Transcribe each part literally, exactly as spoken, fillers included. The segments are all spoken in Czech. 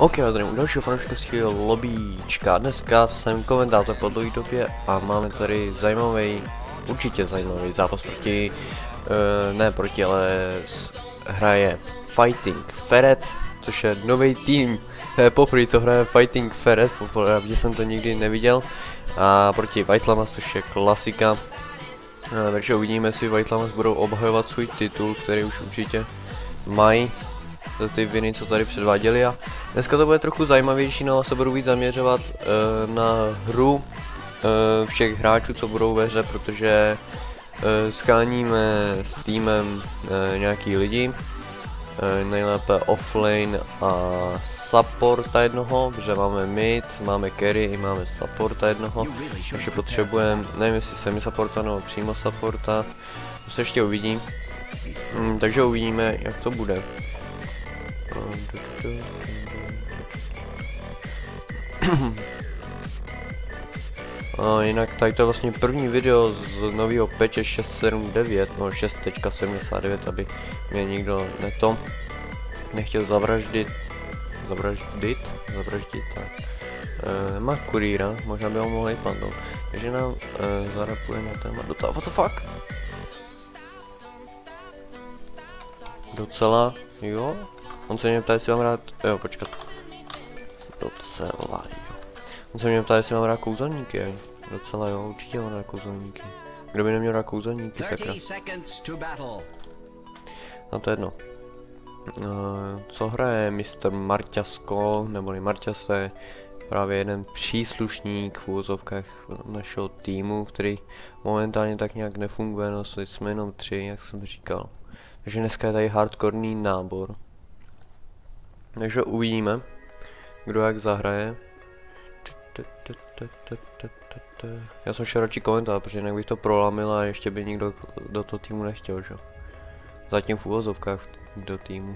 Ok, já tady u dalšího fanouškovského lobíčka. Dneska jsem komentátor po dlouhé době a máme tady zajímavý, určitě zajímavý zápas proti, uh, ne proti, ale hraje Fighting Ferret, což je nový tým. To je poprvé, co hraje Fighting Ferret, poprvé jsem to nikdy neviděl. A proti White Llamas, což je klasika. Uh, takže uvidíme, jestli White Llamas budou obhajovat svůj titul, který už určitě mají za ty viny, co tady předváděli. A dneska to bude trochu zajímavější, no a se budu víc zaměřovat uh, na hru uh, všech hráčů, co budou ve hře, protože uh, skáníme s týmem uh, nějaký lidi, uh, nejlépe offlane a supporta jednoho, protože máme mid, máme carry i máme supporta jednoho, takže potřebujeme, nevím jestli semi supporta nebo přímo supporta, to se ještě uvidí, hmm, takže uvidíme, jak to bude. A jinak tady to je vlastně první video z nového patche šest set sedmdesát devět, no šest tečka sedmdesát devět, aby mě nikdo neto nechtěl zavraždit, zavraždit, zavraždit, tak. E, má kurýra, možná by ho mohli padnout, takže nám e, zarapuje na téma dotaz. What the fuck? Docela, jo? On se mě ptá, jestli mám rád, jo, počkat. Docela, jo. On se mě ptá, jestli mám rád kouzelníky, docela jo, určitě mám rád kouzelníky. Kdo by neměl rád kouzelníky, sakra. No to je jedno. Uh, co hraje mister Marťasko, neboli Marťas, je právě jeden příslušník v úvozovkách našeho týmu, který momentálně tak nějak nefunguje, no jsme jenom tři, jak jsem říkal. Takže dneska je tady hardkorný nábor. Takže uvidíme, kdo jak zahraje. Já jsem šel radši komentovat, protože jinak bych to prolamil a ještě by nikdo do toho týmu nechtěl, že? Zatím v uvozovkách do týmu.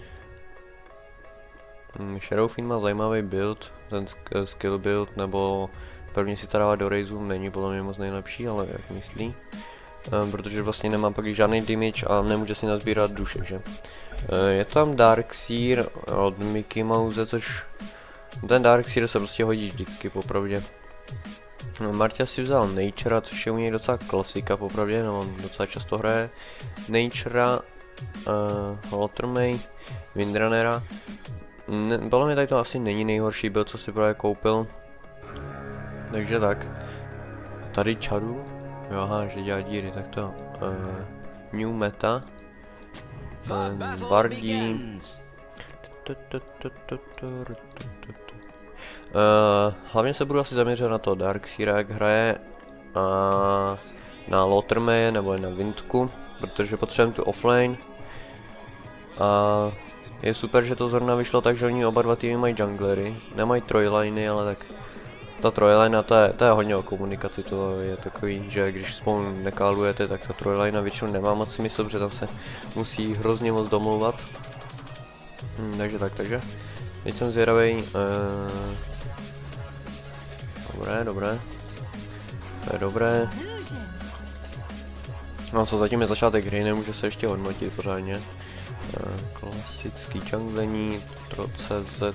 Hmm, Shadowfiend má zajímavý build, ten skill build, nebo prvně si to dává do raisu, není podle mě moc nejlepší, ale jak myslí. Um, protože vlastně nemá pak žádný damage a nemůže si nazbírat duše, že? Uh, je tam Darkseer od Mickey Mouse, což ten Darkseer se prostě hodí vždycky, popravdě. No, Marta si vzal Natura, což je u něj docela klasika, popravdě, no on docela často hraje Natura, uh, Lotrmej, Windrunnera. Podle mě tady to asi není nejhorší build, co si právě koupil. Takže tak. Tady čaru. Jo, aha, že dělá díry, tak to. Uh, new meta. Uh, Bardí. Uh, hlavně se budu asi zaměřit na to Darkseera, jak hraje. A na Lotrmeje nebo na Windku, protože potřebujeme tu offlane. A je super, že to zrovna vyšlo tak, že oni oba dva týmy mají junglery. Nemají trojliny, ale tak ta trojlina, to je, to je hodně o komunikaci, to je takový, že když spolu nekálujete, tak ta trojlina většinou nemá moc smysl, protože tam se musí hrozně moc domlouvat. Hm, takže tak, takže teď jsem zvědavej. Uh, dobré, dobré. To je dobré. No co, zatím je začátek hry, nemůže se ještě hodnotit pořádně. Uh, klasický junglení, C Z.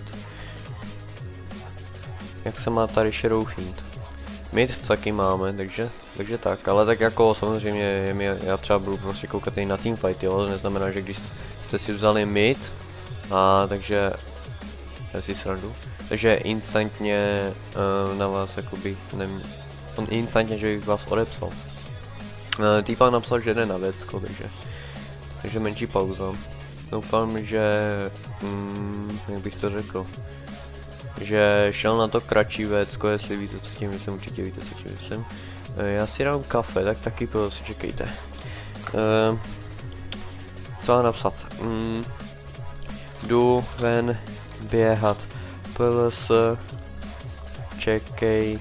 Jak se má tady Shadowfiend? Mid taky máme, takže, takže tak, ale tak jako samozřejmě je mě, já třeba budu prostě koukat i na teamfight, jo, to neznamená, že když jste si vzali mid, a takže, já si srandu, takže instantně uh, na vás jakoby, nevím, on instantně, že bych vás odepsal. Uh, týpák napsal, že jde na věcko, takže, takže menší pauza. Doufám, že, mm, jak bych to řekl, že šel na to kratší vécko, jestli víte, co tím myslím, určitě víte, co tím myslím. E, já si dám kafe, tak taky prosím, čekejte. E, co mám napsat? Mm, jdu ven běhat. Plus čekejte.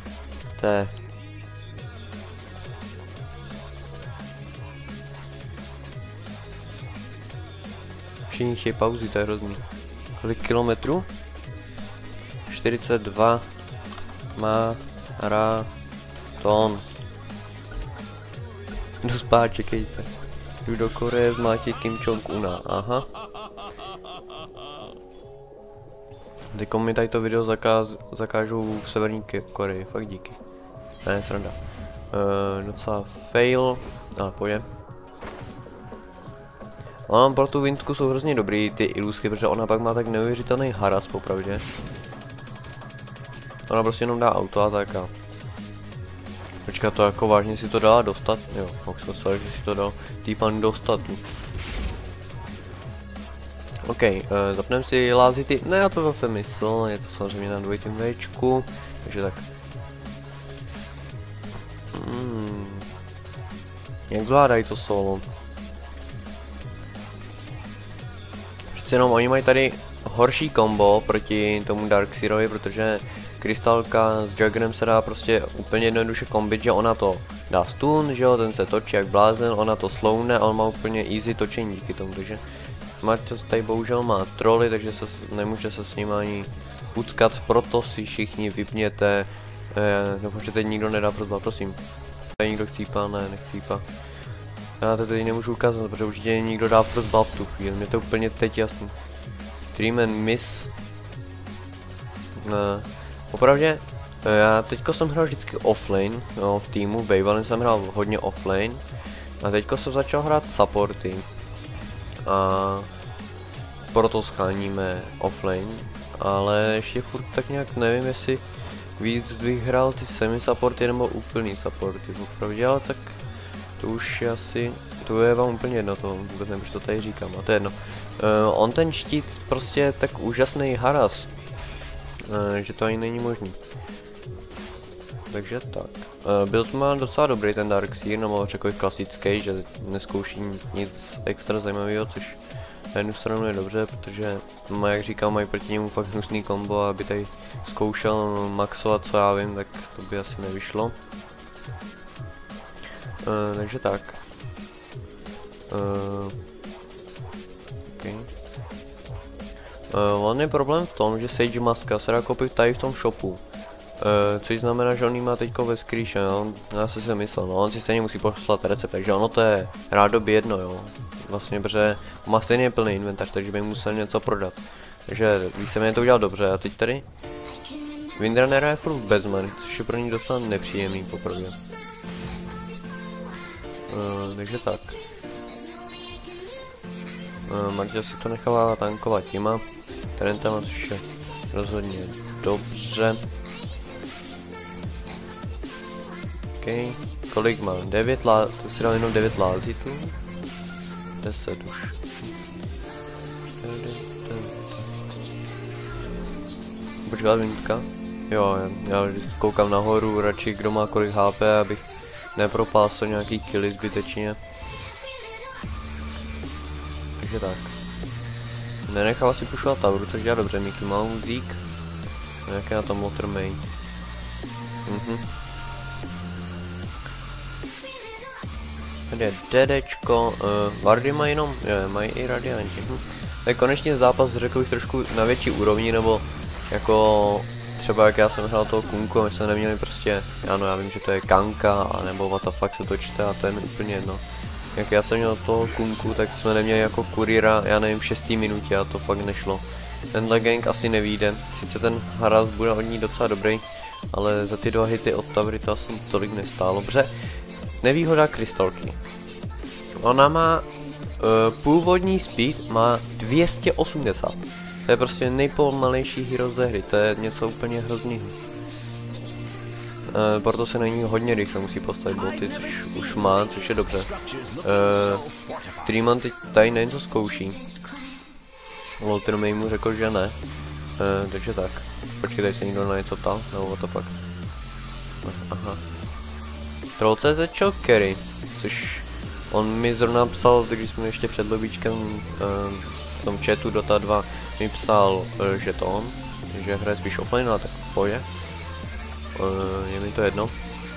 Všichni chtějí pauzy, to je hrozný. Kolik kilometrů? čtyřicet dva maraton. Jdu spát, čekejte. Jdu do Koreje zmátit Kim Jong-una, aha. Teďko mi tady to video zakáz, zakážou v Severní Koreji, fakt díky. Ne, sranda. Uh, docela fail, ale pojď. Ale pro tu Vintku jsou hrozně dobrý ty ilusky, protože ona pak má tak neuvěřitelný haras popravdě. Ona prostě jenom dá auto a tak a... Počkat, to jako vážně si to dala dostat? Jo, mohl jsem se, že si to dal týpan dostat. OK, uh, zapneme si lázity. Ne, já to zase myslel, je to samozřejmě na dvojitým Včku, takže tak. Hmm. Jak zvládají to solo? Přece jenom oni mají tady horší kombo proti tomu Darkseerovi, protože Krystalka s Jaggerem se dá prostě úplně jednoduše kombit, že ona to dá stun, že jo, ten se točí jak blázen, ona to slowne a on má úplně easy točení díky tomu, takže Marťas tady bohužel má troly, takže se nemůže se s ním ani utkat, proto si všichni vypněte, eh, doufám, že teď nikdo nedá prozba, prosím. Tady někdo chcípá, ne, nechcípá. Já to tady nemůžu ukázat, protože určitě někdo dá prozba v tu chvíli, mě to úplně teď jasný. Dream and Miss. Eh, opravdě, eh, já teďko jsem hrál vždycky offlane, no, v týmu, bývalým jsem hrál hodně offlane. A teďko jsem začal hrát supporty. A proto scháníme offlane, ale ještě furt tak nějak nevím, jestli víc bych hrál ty semi supporty nebo úplný supporty, opravdu, ale tak to už je asi, to je vám úplně jedno, to vůbec nevím, proč to tady říkám, a to je jedno. Uh, on ten štít prostě je tak úžasný haras, uh, že to ani není možný. Takže tak. Uh, build má docela dobrý ten Darkseer, nebo řekl klasický, že neskouší nic extra zajímavého, což na jednu stranu je dobře, protože má, jak říkám, mají proti němu fakt hnusný kombo, aby tady zkoušel maxovat, co já vím, tak to by asi nevyšlo. Uh, takže tak. Uh, okay. uh, on je problém v tom, že Sage Maska se dá koupit tady v tom shopu. Uh, což znamená, že on jí má teďko ve screenshe, no? Já si si myslel, no on si stejně musí poslat recept, takže ono to je rádoby jedno, jo. Vlastně, protože má stejně plný inventář, takže by musel něco prodat. Takže víceméně to udělal dobře a teď tady Windrunner je furt bez many, což je pro ní docela nepříjemný popravdě. Uh, takže tak. Uh, Marťa si to nechává tankovat těma Trentama, což je rozhodně dobře. OK, kolik mám? devět lá... to si dal jenom devět lázitů? deset už. Počkat, Vintka? Jo, já vždycky koukám nahoru, radši kdo má kolik H P, abych nepropásl nějaký killy zbytečně. Takže tak. Nenechal si pušovat Tauru, což dělá dobře, Mickey Mouse, Zeke. Jak je na tom Lotter May. Mhm. Tady je Dedečko, uh, Vardy mají jenom, je, mají i Radianti. Hm. Tak konečně zápas řekl bych trošku na větší úrovni, nebo jako třeba jak já jsem hrál toho Kunku, my jsme neměli prostě, ano já vím, že to je Kanka, nebo what the fuck se to čte a to je mi úplně jedno. Jak já jsem měl toho Kunku, tak jsme neměli jako kurýra, já nevím, v šestý minutě a to fakt nešlo. Tenhle gang asi nevyjde, sice ten haras bude od ní docela dobrý, ale za ty dva hity od Tavry to asi tolik nestálo, protože nevýhoda Krystalky. Ona má uh, původní speed má dvě stě osmdesát. To je prostě nejpomalejší hero ze hry, to je něco úplně hroznýho. Uh, proto se na ní hodně rychle musí postavit boty, což už má, což je dobře. Uh, Treeman teď tady něco zkouší. Walter May mu řekl, že ne. Uh, takže tak. Počkej, tady se někdo na něco ptal, nebo what the fuck. Aha. Troll.cz carry, což on mi zrovna psal, když jsme ještě před lobíčkem uh, v tom chatu Dota dva mi psal, uh, že to on, že hraje spíš offline, ale tak pojď. Uh, je mi to jedno.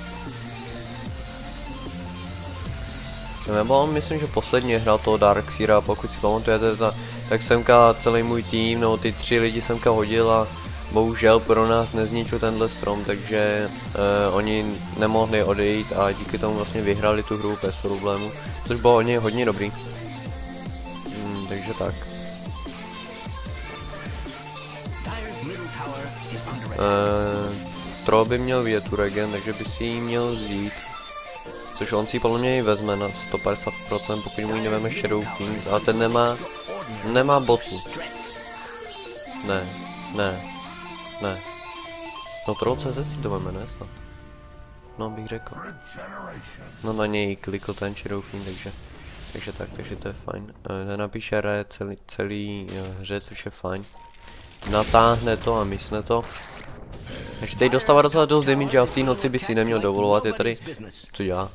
Nebo on myslím, že posledně hrál toho Darkseera, pokud si pamatujete, ta, tak semka celý můj tým, nebo ty tři lidi semka hodil a bohužel pro nás nezničil tenhle strom, takže uh, oni nemohli odejít a díky tomu vlastně vyhrali tu hru bez problému, což bylo hodně, hodně dobrý. Hmm, takže tak. Uh, Tro by měl větu regen, takže by si ji měl vzít. Což on si podle mě i vezme na sto padesát procent, pokud mu ji neveme Shadow Fiend, ale ten nemá, nemá botu. Ne, ne, ne. No Troll C Z si to veme, ne snad? No bych řekl. No na něj klikl ten Shadow Fiend, takže, takže tak, takže to je fajn. Ten napíše re celý, celý hře, což je fajn. Natáhne to a mysne to. Takže teď dostává docela dost damage a v té noci by si neměl dovolovat, je tady, co dělá?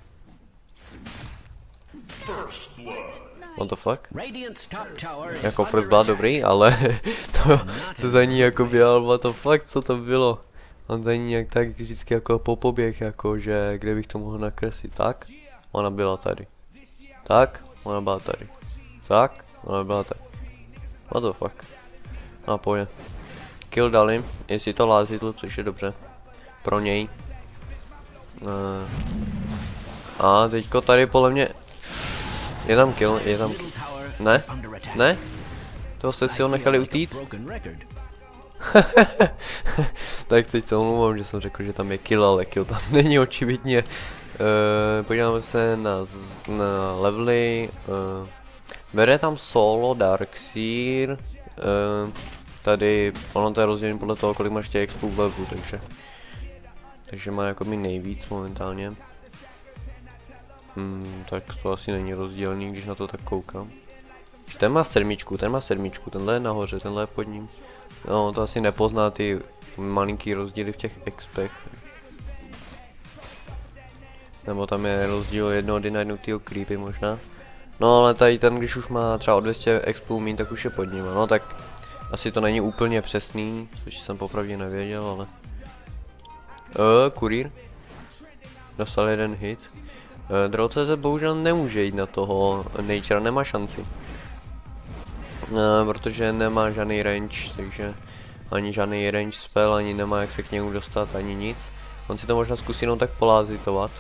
What the fuck? Jako first blood dobrý, ale to, to za ní jako běhal, what the fuck, co to bylo? On za ní jak tak vždycky jako po poběh, jako že kde bych to mohl nakreslit, tak? Ona byla tady. Tak? Ona byla tady. Tak? Ona byla tady. What the fuck? A pojď. Kill dali, jestli to lázidlo, což je dobře. Pro něj. Uh. A teďko tady podle mě... Je tam kill, je tam kill. Ne? Ne? Toho jste si ho nechali utíct? Tak teď se omlouvám, že jsem řekl, že tam je kill, ale kill tam není očividně. Uh, podíváme se na, na levely. Uh, bere tam solo Darkseer. Uh, tady, ono to je rozdělené podle toho, kolik máš těch expů v levelu, takže. Takže má jako mi nejvíc momentálně. Hmm, tak to asi není rozdělený, když na to tak koukám. Ten má sedmičku, ten má sedmičku, tenhle je nahoře, tenhle je pod ním. No, to asi nepozná ty malinký rozdíly v těch expech. Nebo tam je rozdíl jednoho dynamitního creepy možná. No ale tady ten, když už má třeba o dvě stě expů míň, tak už je pod ním. No tak asi to není úplně přesný, což jsem popravdě nevěděl, ale... Uh, kurýr. Dostal jeden hit. Uh, Droll C Z bohužel nemůže jít na toho Nature, nemá šanci. Uh, protože nemá žádný range, takže ani žádný range spell, ani nemá jak se k němu dostat, ani nic. On si to možná zkusí jenom tak polázitovat.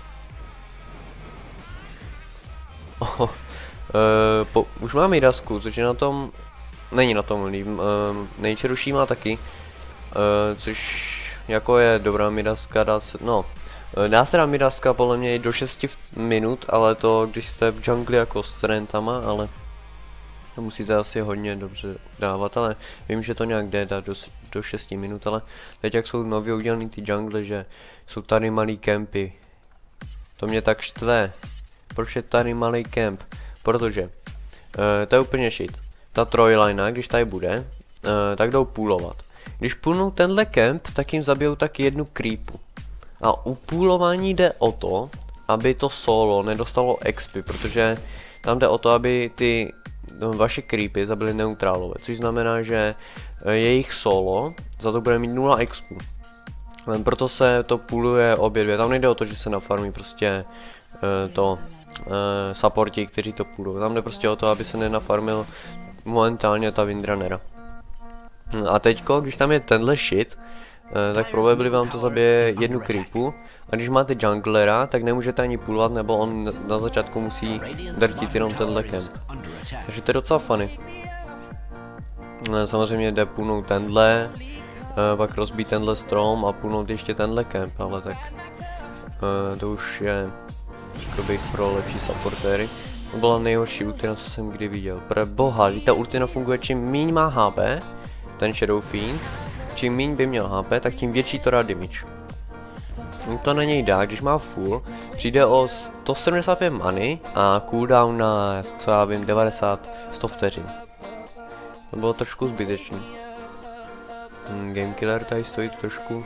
Oh, uh, po, už má Midasku, což je na tom, není na tom líp. Uh, Nature už jí má taky, uh, což jako je dobrá Midaska, dá se, no. Dá se dát Midaska podle mě i do šesti minut, ale to když jste v jungli jako s trentama, ale to musíte asi hodně dobře dávat, ale vím, že to nějak jde dát do, do šesti minut, ale teď jak jsou nově udělaný ty jungle, že jsou tady malý kempy. To mě tak štve. Proč je tady malý kemp? Protože uh, to je úplně shit. Ta trojlina, když tady bude, uh, tak jdou půlovat. Když půlnou tenhle kemp, tak jim zabijou taky jednu creepu. A u půlování jde o to, aby to solo nedostalo expy, protože tam jde o to, aby ty no, vaše creepy zabily neutrálové, což znamená, že jejich solo za to bude mít nula expů. Proto se to půluje obě dvě, tam nejde o to, že se nafarmí prostě uh, to uh, supporti, kteří to půlují, tam jde prostě o to, aby se nenafarmil momentálně ta Windrunnera. A teďko, když tam je tenhle shit, tak probably vám to zabije jednu creepu a když máte junglera, tak nemůžete ani půlovat, nebo on na začátku musí drtit jenom tenhle camp. Takže to je docela funny. Samozřejmě jde půlnout tenhle, pak rozbít tenhle strom a půlnout ještě tenhle camp, ale tak to už je, řekl bych, pro lepší supportéry. To byla nejhorší ultina, co jsem kdy viděl. Pro boha, ta ultina funguje, čím míň má H P, ten Shadow Fiend, čím míň by měl H P, tak tím větší to dá damage. To na něj dá, když má full, přijde o sto sedmdesát pět many a cooldown na, co já vím, devadesát sto vteřin. To bylo trošku zbytečný. Hmm, Gamekiller tady stojí trošku.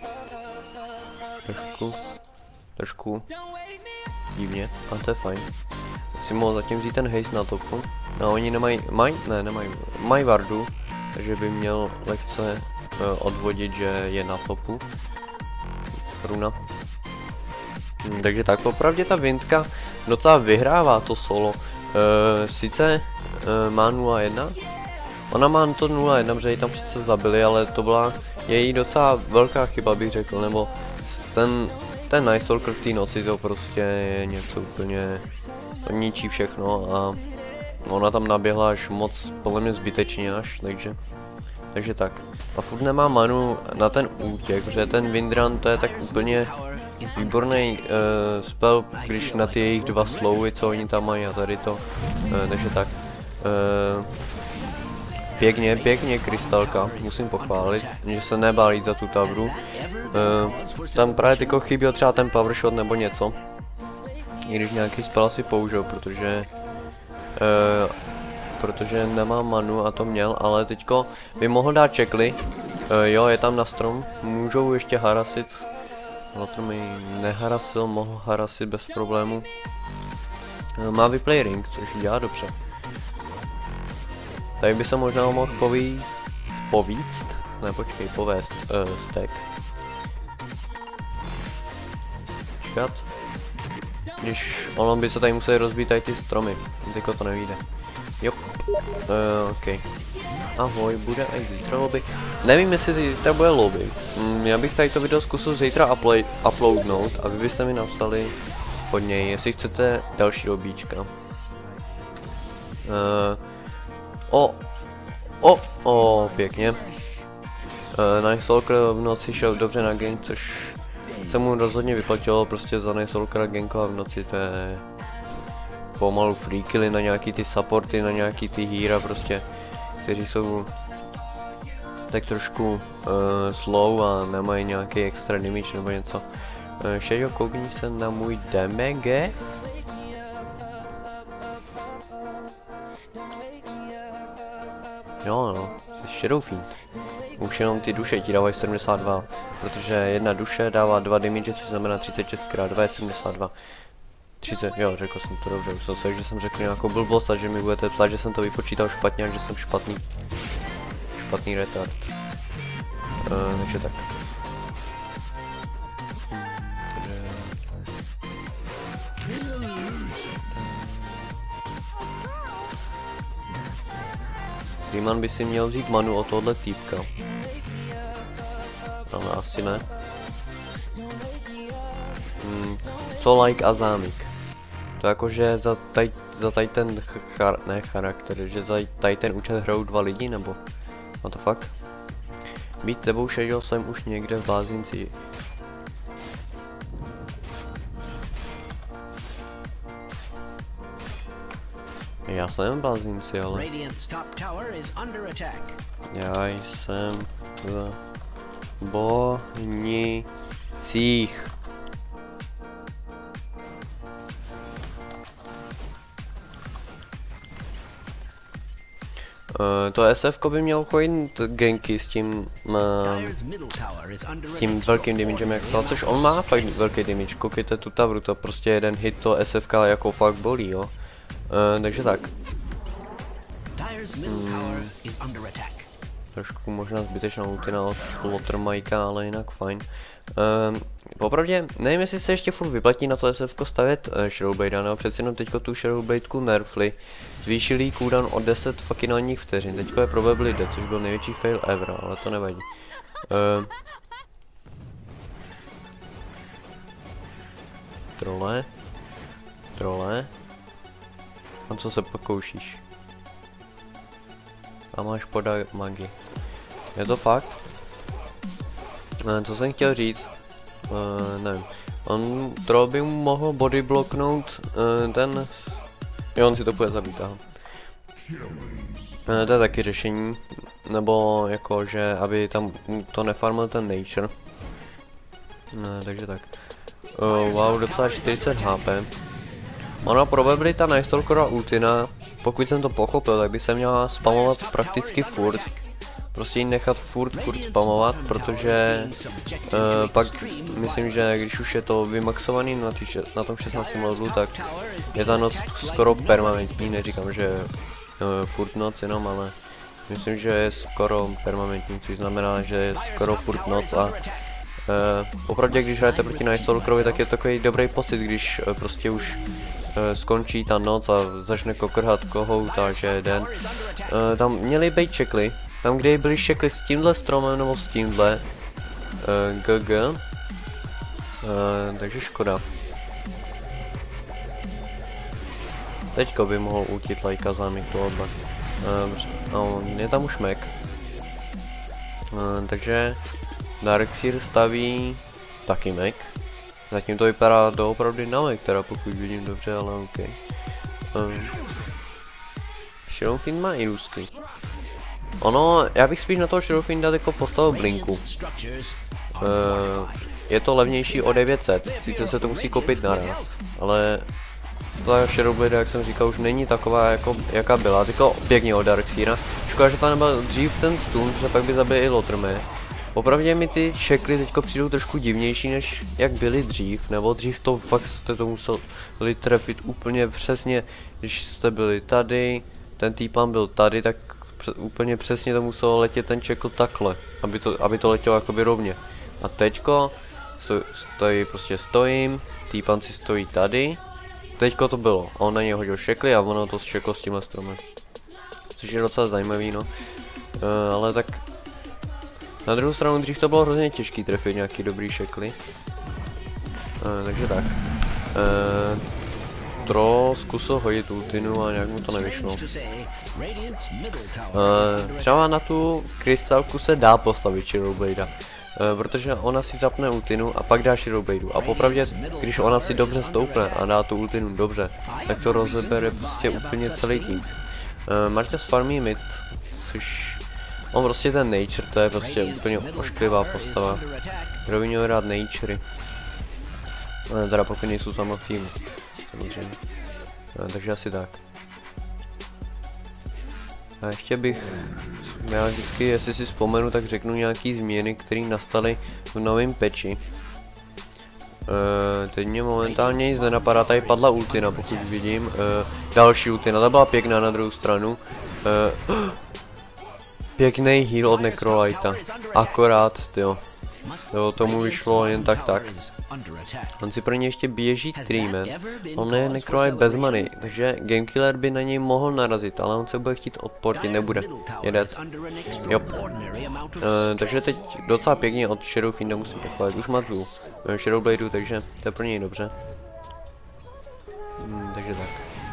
Trošku. Trošku. Divně, a to je fajn. Si mohl zatím vzít ten haste na topu. No oni nemají, mají? Ne, nemají. Mají vardu, takže by měl lehce odvodit, že je na topu. Runa. Hm, takže tak, popravdě ta Windka docela vyhrává to solo. E, sice e, má nula jedna. Ona má to nula jedna, protože ji tam přece zabili, ale to byla její docela velká chyba, bych řekl, nebo ten, ten Night Stalker v té noci to prostě je něco úplně, to ničí všechno a ona tam naběhla až moc, podle mě zbytečně až, takže Takže tak. A furt nemá manu na ten útěk, protože ten Windrun to je tak úplně výborný uh, spell, když na ty jejich dva slowy, co oni tam mají a tady to. Uh, takže tak. Uh, pěkně, pěkně krystalka, musím pochválit, že se nebál jít za tu tavru. Uh, tam právě tyko chyběl třeba ten power shot nebo něco. I když nějaký spell si použil, protože uh, protože nemám manu a to měl, ale teďko by mohl dát čekly. Uh, jo, je tam na strom, můžou ještě harasit. Lotr mi neharasil, mohl harasit bez problému. Uh, má vyplay ring, což dělá dobře. Tady by se možná mohl povíct, povíct, ne počkej, povést uh, stack. Čekat. Když ono by se tady museli rozbít tady ty stromy, teďko to nevíde. Jo, uh, ok. Ahoj, bude i zítra lobby. Nevím, jestli zítra bude lobby. Mm, já bych tady to video zkusil zítra upload, uploadnout a vy byste mi napsali pod něj, jestli chcete další lobíčka. Uh, o, o, o, pěkně. Uh, Night Stalker v noci šel dobře na gank, což se mu rozhodně vyplatilo, prostě za Night Stalkera gankovat v noci, to je pomalu free killy na nějaký ty supporty, na nějaký ty hero prostě, kteří jsou tak trošku uh, slow a nemají nějaký extra damage nebo něco. Uh, Shadow, koukni se na můj damage. Jo no, jsi Shadow Fiend. Už jenom ty duše ti dávají sedmdesát dva, protože jedna duše dává dva damage, což znamená třicet šest krát dva je sedmdesát dva. třicet, jo, řekl jsem to dobře, už jsem se, že jsem řekl nějakou blbost a že mi budete psát, že jsem to vypočítal špatně a že jsem špatný, špatný retard. Uh, takže tak. Freeman by si měl vzít manu od tohohle týpka. Ale asi ne. Hmm, co like a zámik? To jakože za tady, za tady ten char, ne charakter, že za tady ten účet hrajou dva lidi, nebo? No to fakt? Být tebou šedil jsem už někde v blázinci. Já jsem v blázinci, ale... Já jsem v Bonicích. Uh, to S F ko by mělo chodit ganky s tím, uh, s tím velkým damagem jak to, což on má fakt velký damage, koukejte tu tavru, to prostě jeden hit to S F ka jako fakt bolí, jo. Uh, takže tak. Hmm. Trošku možná zbytečná ultina od Lotr Majka, ale jinak fajn. Um, popravdě, nevím jestli se ještě furt vyplatí na to S F ko stavět uh, Shadowblade, nebo přeci jenom teďko tu Shadowbladeku nerfli. Zvýšili cooldown o deset finálních vteřin, teďko je probably dead, což byl největší fail ever, ale to nevadí. Uh, trole. Trole. A co se pokoušíš? A máš podat magii. Je to fakt? Uh, co jsem chtěl říct? Uh, nevím. On troll by mu mohl bodyblocknout uh, ten... Jo, on si to bude zabít, aha. Uh, to je taky řešení. Nebo jako, že aby tam to nefarmil ten nature. Uh, takže tak. Uh, wow, docela čtyřicet H P. Ona probably ta Night Stalkera ultina, pokud jsem to pochopil, tak by se měla spamovat prakticky furt. Prostě ji nechat furt, furt spamovat, protože uh, pak myslím, že když už je to vymaxovaný na, tý, na tom šestnáctém levelu, tak je ta noc skoro permanentní, neříkám, že uh, furt noc jenom, ale myslím, že je skoro permanentní, což znamená, že je skoro furt noc a uh, opravdu, když hrajete proti Night Stalkerovi, tak je takový dobrý pocit, když uh, prostě už uh, skončí ta noc a začne kokrhat kohout a že je den. Uh, tam měly být čekly. Tam, kde byly šekly s tímhle stromem nebo s tímhle uh, G G, uh, takže škoda. Teďko by mohl ultit lajka zámik tohohle. Uh, no, je tam už Mac. Uh, takže Darkseer staví taky mech. Zatím to vypadá doopravdy na mech, teda pokud vidím dobře, ale ok. Um, Shadowfiend má i růzky. Ono, já bych spíš na toho Shadowfiend dát jako postavil blinku. Uh, je to levnější o devět set, sice se to musí koupit naraz, ale ta Shadowblade, jak jsem říkal, už není taková, jako, jaká byla, jako pěkně od Darkseera. Škoda, že tam nebyl dřív ten stun, že pak by zabili i Lotrme. Opravdu mi ty šekly teďko přijdou trošku divnější, než jak byly dřív, nebo dřív to fakt jste to museli trefit úplně přesně, když jste byli tady, ten týpan byl tady, tak úplně přesně to muselo letět ten čekl takhle, aby to, aby to letělo jakoby rovně. A teďko stoj, stojí, prostě stojím, týpan si stojí tady, teďko to bylo, a on na něj hodil šekly a ono to šeklo s tímhle stromem. Což je docela zajímavý, no. Uh, ale tak na druhou stranu dřív to bylo hrozně těžký trefit nějaký dobrý šekly. Uh, takže tak. Uh, Tro zkusil hodit ultinu a nějak mu to nevyšlo. Uh, třeba na tu krystalku se dá postavit Shadowblade, uh, protože ona si zapne ultinu a pak dá Shadowblade. A popravdě, když ona si dobře stoupne a dá tu ultinu dobře, tak to rozebere prostě úplně celý tým. Uh, Marťas farmí mid, což on prostě ten nature, to je prostě úplně ošklivá postava. Kdo by měl rád natury? Uh, teda pokud nejsou sama v týmu, samozřejmě. Uh, takže asi tak. A ještě bych, já vždycky, jestli si vzpomenu, tak řeknu nějaký změny, které nastaly v novém patchi. Uh, teď mě momentálně nic nenapadá, tady padla ultina, pokud vidím. Uh, další ultina, ta byla pěkná na druhou stranu. Uh, pěkný heal od Necrolighta, akorát, tyjo. Jo, tomu vyšlo jen tak tak. On si pro ně ještě běží Treeman. On je Necrolight bez many, takže Gamekiller by na něj mohl narazit, ale on se bude chtít odportit, nebude. Je dead. Jo. Uh, takže teď docela pěkně od Shadowfienda musím pochválit. Už má tu uh, Shadowbladeu, takže to je pro něj dobře. Hmm, takže tak.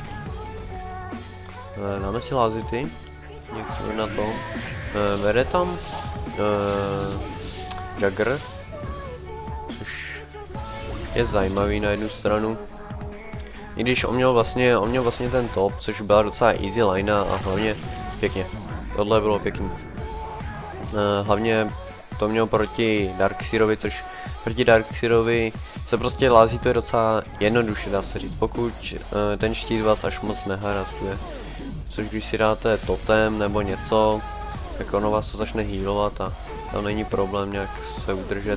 Uh, dáme si Lazity. Někdo na to. Uh, vede tam uh, Jagger, což je zajímavý na jednu stranu. I když on měl vlastně, on měl vlastně ten top, což byla docela easy line a hlavně pěkně. Tohle bylo pěkný. Uh, hlavně to měl proti Darkseerovi, což proti Darkseerovi se prostě lází, to je docela jednoduše, dá se říct, pokud uh, ten štít vás až moc neharasuje. Což když si dáte totem nebo něco, tak ono vás to začne healovat a tam není problém nějak se udržet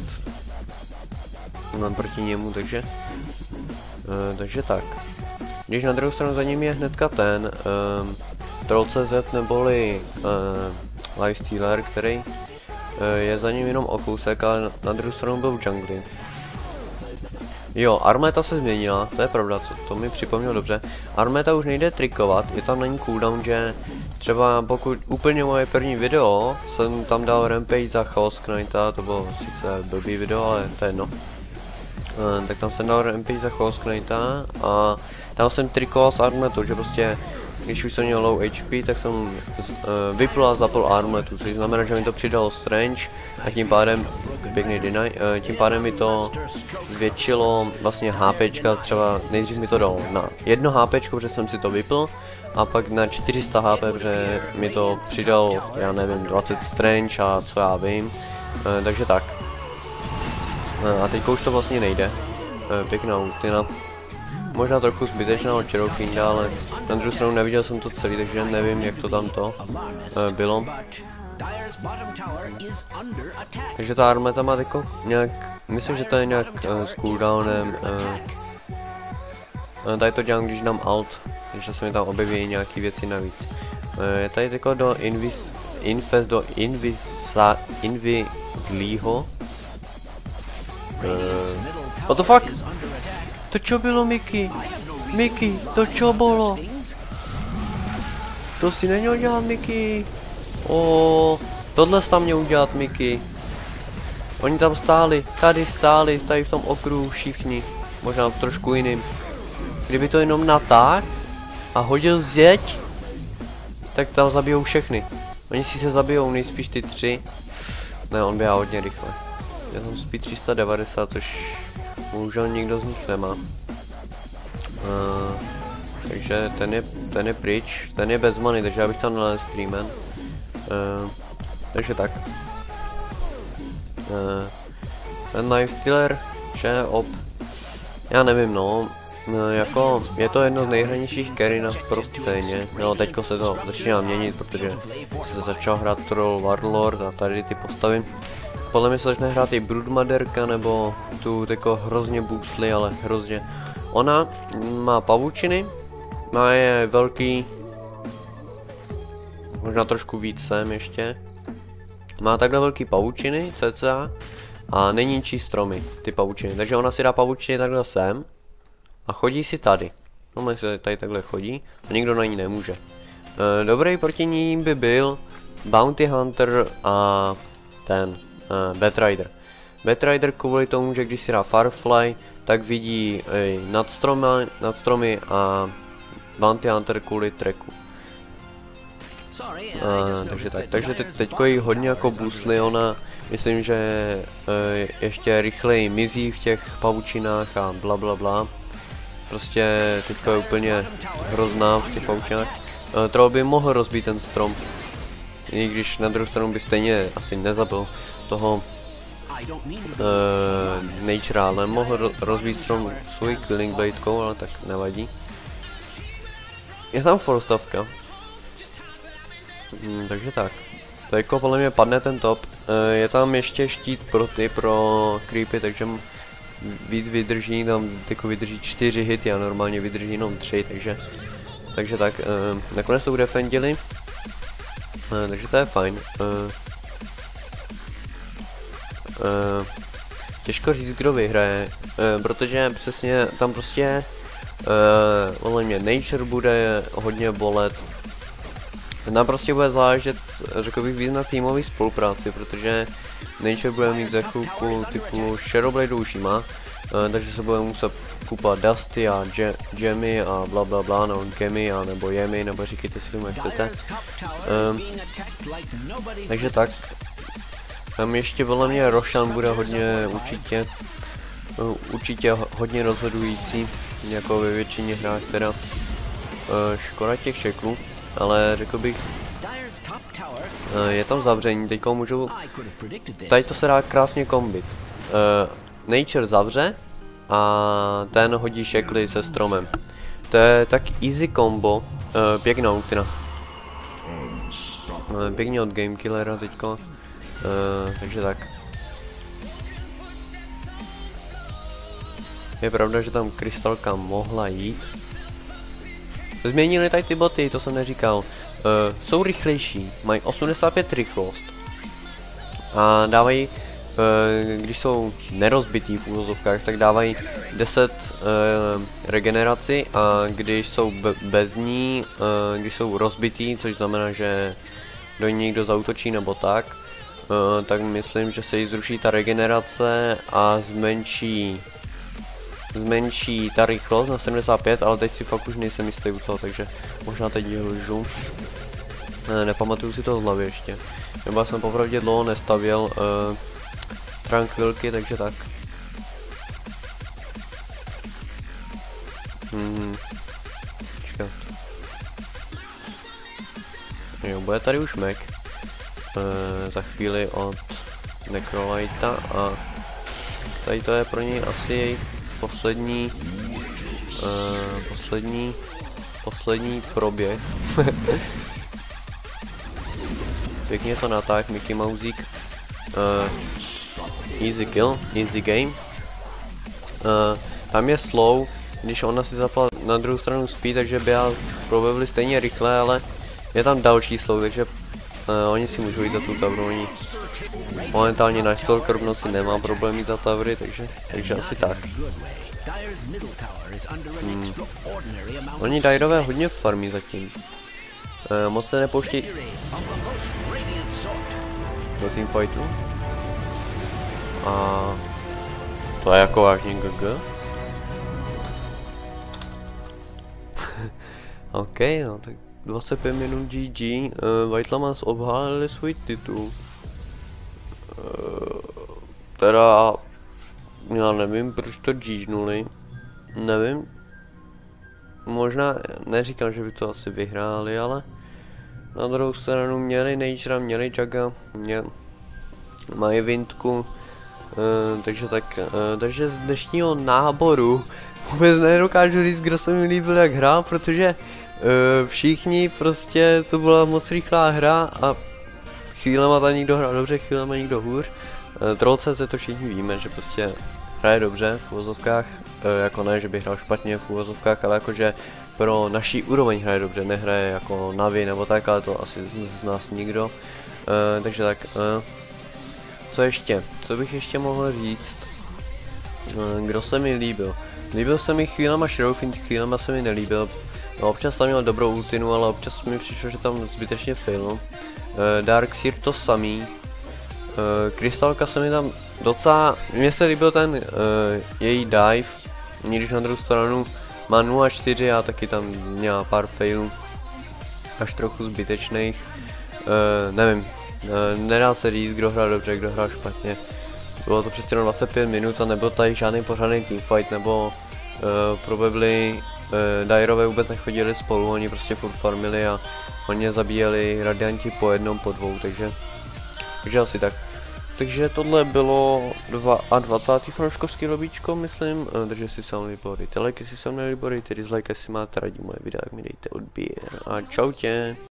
proti němu, takže uh, takže tak. Když na druhou stranu za ním je hnedka ten um, Troll tečka cz neboli uh, Lifestealer, který uh, je za ním jenom o kousek, ale na, na druhou stranu byl v jungli. Jo, Armeta se změnila, to je pravda, co, to mi připomnělo dobře. Armeta už nejde trikovat, je tam není cooldown, že třeba pokud úplně moje první video, jsem tam dal Rampage za Chaos Knighta, to bylo sice blbý video, ale to je jedno. Uh, tak tam jsem dal Rampage za Chaos Knighta a tam jsem trikoval s Armetou, že prostě když už jsem měl low H P, tak jsem uh, vypl a zapl Armetu, což znamená, že mi to přidalo Strange a tím pádem, pěkný deny, uh, tím pádem mi to zvětšilo vlastně HPčka, třeba nejdřív mi to dalo na jedno HPčko, protože jsem si to vypl, a pak na čtyři sta H P, protože mi to přidalo, já nevím, dvacet Strange a co já vím, uh, takže tak. Uh, a teďka už to vlastně nejde, uh, pěkná ultina. Možná trochu zbytečná od Shadowfienda, ale na druhou stranu neviděl jsem to celý, takže nevím, jak to tam to uh, bylo. Takže ta Armeta má jako nějak, myslím, že to je nějak uh, s cooldownem. Uh, uh, tady to dělám, když dám alt, takže se mi tam objeví nějaký věci navíc. Uh, je tady jako do Invis, Infest do Invisa, Invislího. Uh, what the fuck? To čo bylo, Mickey? Mickey, to čo bylo? To si neměl dělat, Mickey. O, tohle jsi tam měl udělat, Mickey. Oni tam stáli, tady stáli, tady v tom okruhu všichni. Možná v trošku jiným. Kdyby to jenom natáhl a hodil zeď, tak tam zabijou všechny. Oni si se zabijou nejspíš ty tři. Ne, on běhá hodně rychle. Já tam speed tři sta devadesát, což bohužel nikdo z nich nemá. Uh, takže ten je, ten je pryč, ten je bez many, takže já bych tam nalez streamen. Uh, takže tak. Uh, ten Lifestealer, že op. Já nevím no, no, jako je to jedno z nejhranějších carry na pro scéně. No teďko se to začíná měnit, protože se začal hrát Troll Warlord a tady ty postavy. Podle mě se začne hrát i Broodmotherka nebo tu jako hrozně boostly, ale hrozně. Ona má pavučiny, má je velký, možná trošku víc sem ještě. Má takhle velký pavučiny, cca, a neníčí stromy, ty pavučiny. Takže ona si dá pavučiny takhle sem a chodí si tady. No, se tady takhle chodí a nikdo na ní nemůže. E, dobrý proti ní by byl Bounty Hunter a ten uh, Batrider. Batrider kvůli tomu, že když si dá Firefly, tak vidí ej, nad, stromy, nad stromy a Bounty Hunter kvůli tracku. Uh, takže tak, takže te teďko jí hodně jako boostly, ona myslím, že uh, ještě rychleji mizí v těch pavučinách a bla bla bla. Prostě teďko je úplně hrozná v těch pavučinách. Uh, Troll by mohl rozbít ten strom, i když na druhou stranu by stejně asi nezabil toho uh, Nature, ale mohl ro rozbít strom svůj Killing Bladekou, ale tak nevadí. Je tam Forstavka. Hmm, takže tak. To jako podle mě padne ten top. E, je tam ještě štít pro ty, pro creepy, takže víc vydrží, tam jako vydrží čtyři hity a normálně vydrží jenom tři, takže takže tak. E, nakonec to udefendili. E, takže to je fajn. E, e, těžko říct, kdo vyhraje, e, protože přesně tam prostě e, podle mě Nature bude hodně bolet. Nám prostě bude záležet, řekl bych, víc na týmové spolupráci, protože Nature bude mít za chvilku typu Shadowblade už má, uh, takže se bude muset kupovat Dusty a Gemmy a bla bla bla, no Gemmy a nebo Yemi, nebo říkejte si tomu, jak chcete. Um, takže tak. Tam ještě podle mě Roshan bude hodně určitě, uh, určitě hodně rozhodující, jako ve většině hrách teda. Uh, škoda těch čeků. Ale řekl bych, je tam zavření, teďka můžu, tady to se dá krásně kombit. Uh, Nature zavře a ten hodí šekly se stromem. To je tak easy combo, uh, pěkná ultina. Uh, pěkně od Gamekillera teďko, uh, takže tak. Je pravda, že tam krystalka mohla jít. Změnili tady ty boty, to jsem neříkal. Uh, jsou rychlejší, mají osmdesát pět rychlost. A dávají, uh, když jsou nerozbitý v úvozovkách, tak dávají deset uh, regeneraci a když jsou be bez ní, uh, když jsou rozbitý, což znamená, že do ní někdo zautočí nebo tak, uh, tak myslím, že se jí zruší ta regenerace a zmenší zmenší ta rychlost na sedmdesát pět, ale teď si fakt už nejsem jistý u toho, takže možná teď lžu. Ne, nepamatuju si to z hlavy ještě. Nebo já jsem popravdě dlouho nestavěl uh, Tranquilky, takže tak. Hmm. Čekat. Jo, bude tady už Mac. Uh, za chvíli od Necrolighta a tady to je pro něj asi jej poslední, uh, poslední, poslední proběh. Pěkně to natáh, Mickey Mousík. Uh, easy kill, easy game. Uh, tam je slow, když ona si zapala na druhou stranu speed, takže běhá probably stejně rychle, ale je tam další slow, takže uh, oni si můžou jít za tu tavru. Oni momentálně na Stalker v noci nemá problém jít za tavry, takže, takže asi tak. Hmm. Oni Dairové hodně farmí zatím. E, moc se nepouštějí do teamfightu. A to je jako vážně G G. OK, no tak dvacet pět minut G G. Uh, White Llamas obhálili svůj titul. teda já nevím, proč to džížnuli, nevím, možná neříkám, že by to asi vyhráli, ale na druhou stranu měli Nejčera, měli Jaga, mě, mají Vintku, uh, takže tak, uh, takže z dnešního náboru vůbec nedokážu říct, kdo se mi líbil jak hrál, protože uh, všichni prostě, to byla moc rychlá hra a chvílema tam někdo hrál dobře, chvílema někdo hůř. Uh, Troll.cz to všichni víme, že prostě hraje dobře v úvozovkách, uh, jako ne, že by hrál špatně v úvozovkách, ale jakože pro naší úroveň hraje dobře, nehraje jako Navi nebo tak, ale to asi z, z nás nikdo. Uh, takže tak, uh, co ještě, co bych ještě mohl říct, uh, kdo se mi líbil. Líbil se mi chvílema Shadowfiend, chvílema se mi nelíbil. No, občas tam měl dobrou ultinu, ale občas mi přišlo, že tam zbytečně failnul. Uh, Darkseer to samý. Uh, Krystalka se mi tam docela, mně se líbil ten uh, její dive, když na druhou stranu má nula čtyři a taky tam měla pár failů, až trochu zbytečných. Uh, nevím, uh, nedá se říct, kdo hrál dobře, kdo hrál špatně. Bylo to přes dvacet pět minut a nebyl tady žádný pořádný teamfight, nebo uh, probably uh, Dairové vůbec nechodili spolu, oni prostě furt farmili a oni zabíjeli radianti po jednom, po dvou, takže, takže asi tak. Takže tohle bylo dvacátého fanouškovský lobíčko, myslím, takže si se mnou líbilo, dejte like, jestli se mnou líbilo, dejte dislike, jestli máte rádi moje videa, tak mi dejte odběr a čau tě.